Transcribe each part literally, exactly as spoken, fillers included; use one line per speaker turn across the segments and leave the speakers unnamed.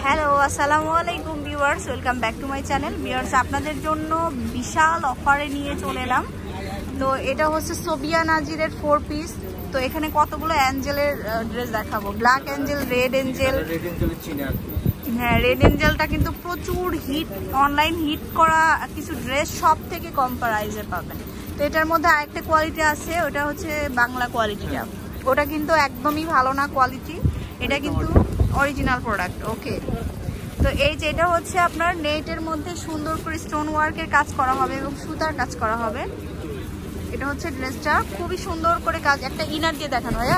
Hello আসসালামু আলাইকুম viewers, welcome back to my channel. Viewers, আপনাদের জন্য বিশাল অফারে নিয়ে চলে এলাম। তো এটা হচ্ছে সোবিয়া নাজিরের ফোর পিস। তো এখানে কতগুলো অ্যাঞ্জেলের ড্রেস দেখাবো, ব্ল্যাক অ্যাঞ্জেল, রেড অ্যাঞ্জেল। হ্যাঁ, রেড অ্যাঞ্জেলটা কিন্তু প্রচুর হিট, অনলাইন হিট করা কিছু ড্রেস সব থেকে কম প্রাইসে পাবেন। তো এটার মধ্যে আরেকটা কোয়ালিটি আছে, ওটা হচ্ছে বাংলা কোয়ালিটিটা। ওটা কিন্তু একদমই ভালো না কোয়ালিটি, এটা কিন্তু অরিজিনাল প্রোডাক্ট। ওকে, তো এই যে এটা হচ্ছে আপনার নেটের মধ্যে সুন্দর করে স্টোন ওয়ার্কের কাজ করা হবে এবং সুতার কাজ করা হবে। এটা হচ্ছে ড্রেসটা, খুবই সুন্দর করে কাজ। একটা ইনার দিয়ে দেখানো ভাইয়া।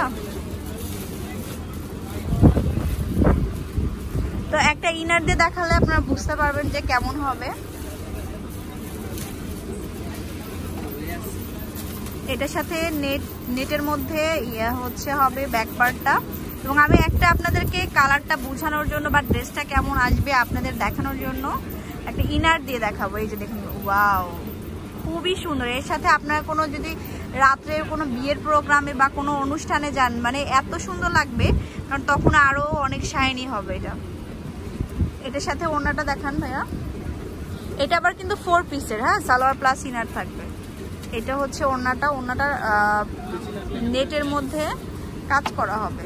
তো একটা ইনার দিয়ে দেখালে আপনারা বুঝতে পারবেন যে কেমন হবে। এটার সাথে নেট নেটের মধ্যে ইয়ে হচ্ছে হবে ব্যাক পার্টটা। এবং আমি একটা আপনাদেরকে কালারটা বোঝানোর জন্য বা ড্রেসটা কেমন আসবে আপনাদের দেখানোর জন্য একটা ইনার দিয়ে দেখাবো। এই যে দেখুন, ওয়াও, খুবই সুন্দর। এর সাথে আপনার কোনো যদি রাত্রের কোনো বিয়ের প্রোগ্রামে বা কোনো অনুষ্ঠানে যান, মানে এত সুন্দর লাগবে, কারণ তখন আরও অনেক শাইনি হবে এটা। এটার সাথে ওড়নাটা দেখান ভাইয়া। এটা আবার কিন্তু ফোর পিসের, হ্যাঁ, সালোয়ার প্লাস ইনার থাকবে। এটা হচ্ছে ওড়নাটা। ওড়নাটার নেটের মধ্যে কাজ করা হবে,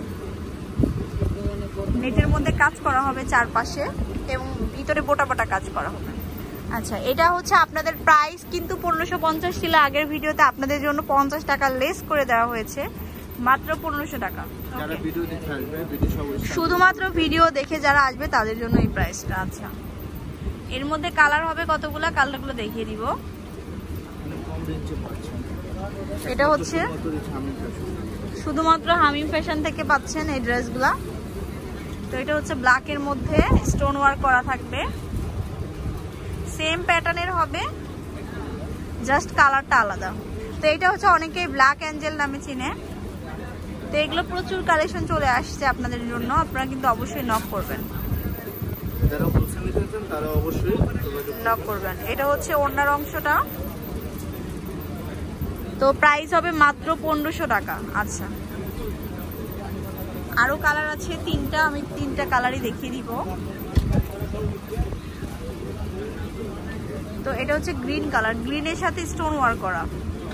নেটের মধ্যে কাজ করা হবে চারপাশে, এবং ভিতরে বোটা বোটা কাজ করা হবে। আচ্ছা, এটা হচ্ছে আপনাদের প্রাইস কিন্তু পনেরোশো পঞ্চাশ ছিল আগের ভিডিওতে, আপনাদের জন্য পঞ্চাশ টাকা লেস করে দেওয়া হয়েছে, মাত্র পনেরোশো টাকা। শুধুমাত্র ভিডিও দেখে যারা আসবে তাদের জন্য এই প্রাইসটা। আচ্ছা, এর মধ্যে কালার হবে কতগুলা, কালারগুলো দেখিয়ে দিব। এটা হচ্ছে শুধুমাত্র হামিম ফ্যাশন থেকে পাচ্ছেন এই ড্রেসগুলা। তো এটা হচ্ছে ব্ল্যাকের মধ্যে স্টোন ওয়ার্ক করা থাকবে, সেম প্যাটার্নের হবে, জাস্ট কালারটা আলাদা। তো এটা হচ্ছে অনেকেই ব্ল্যাক অ্যাঞ্জেল নামে চিনে। তো এগুলো প্রচুর কালেকশন চলে আসছে আপনাদের জন্য, আপনারা কিন্তু অবশ্যই নক করবেন, নক করবেন। এটা হচ্ছে ওড়নার অংশটা। তো প্রাইস হবে মাত্র পনেরোশো টাকা। আচ্ছা, আরো কালার আছে তিনটা, আমি তিনটা কালারই দেখিয়ে দিব। তো এটা হচ্ছে গ্রিন কালার, গ্রিনের সাথে স্টোন ওয়ার্ক করা।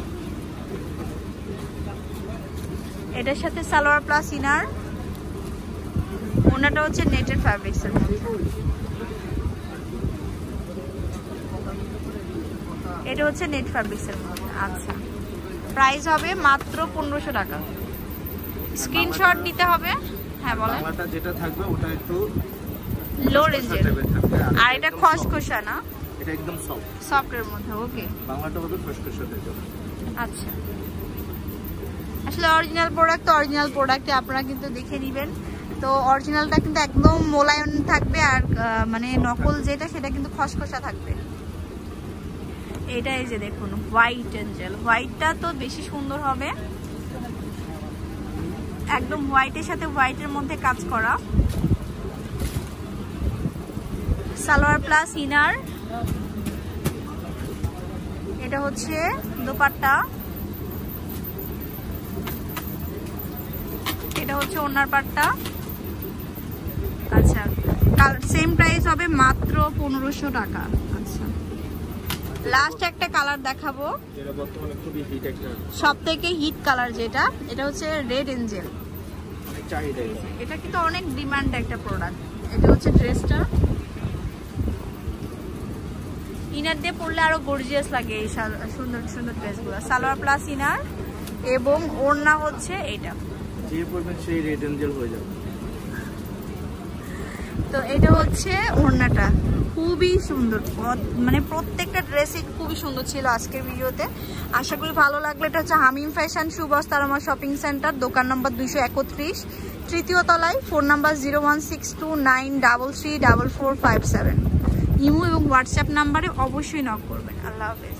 এটার সাথে সালোয়ার প্লাস ইনার। ওনাটা হচ্ছে নেটের ফ্যাব্রিক্স এর মধ্যে। এটা হচ্ছে নেট ফ্যাব্রিক্স এর মধ্যে। আচ্ছা, প্রাইস হবে মাত্র পনেরোশো টাকা। স্ক্রিনশট নিতে হবে। হ্যাঁ বলেন।
বাংলাটা যেটা থাকবে ওটা একটু
লো রেঞ্জের, আর এটা খসখসা না,
এটা একদম সফট,
সফটের মধ্যে। ওকে,
বাংলাটা হবে খসখসা টাইপের।
আচ্ছা, আসলে অরিজিনাল প্রোডাক্ট তো অরিজিনাল প্রোডাক্টে আপনারা কিন্তু দেখে নেবেন। তো অরিজিনালটা কিন্তু একদম মোলায়েম থাকবে, আর মানে নকল যেটা সেটা কিন্তু খসখসা থাকবে। এটা এই যে দেখুন, হোয়াইট এঞ্জেল। হোয়াইটটা তো বেশি সুন্দর হবে, একদম হোয়াইটের সাথে হোয়াইটের মধ্যে কাজ করা। Salwar plus inner. এটা হচ্ছে দোপাট্টা। এটা হচ্ছে ওড়নার পাট্টা। আচ্ছা, সেম প্রাইস হবে মাত্র পনেরোশো টাকা। আচ্ছা, লাস্ট একটা কালার দেখাবো,
যেটা বর্তমানে খুবই হিট একটা,
সবথেকে হিট কালার যেটা, এটা হচ্ছে রেড এঞ্জেল।
অনেক চাহিদা,
এটা কিন্তু অনেক ডিমান্ড একটা প্রোডাক্ট। এটা হচ্ছে ড্রেসটা, ইনার দিয়ে পরলে আরো গর্জিয়াস লাগে এই সুন্দর সুন্দর ড্রেসগুলো। সালোয়ার প্লাস ইনার এবং ওড়না হচ্ছে এটা,
যে পরবেন সেই রেড এঞ্জেল হয়ে যাবে।
তো এটা হচ্ছে ওড়নাটা, খুবই সুন্দর, মানে প্রত্যেকটা ড্রেসই খুবই সুন্দর ছিল আজকের ভিডিওতে। আশা করি ভালো লাগলো। এটা হচ্ছে হামিম ফ্যাশন, সুবস্তারমা শপিং সেন্টার, দোকান নম্বর দুইশো একত্রিশ, তৃতীয় তলায়। Phone number zero one six two nine double three double four five seven. Imo এবং হোয়াটসঅ্যাপ নাম্বারে অবশ্যই নক করবেন। আল্লাহ হাফেজ।